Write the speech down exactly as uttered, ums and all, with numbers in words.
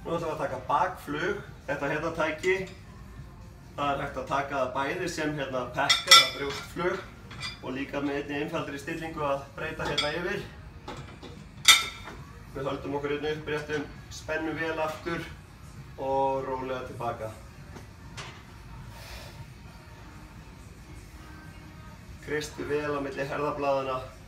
Nú ætlum við að taka bakflug. Þetta hérna tæki, það er hægt að taka það bæði sem hérna pekkar að brjóstflug og líka með einni einfaldri stillingu að breyta hérna yfir. Við höldum okkur hérna upp, réttum spennu vel aftur og rólega tilbaka. Kreistu vel á milli herðablaðanna.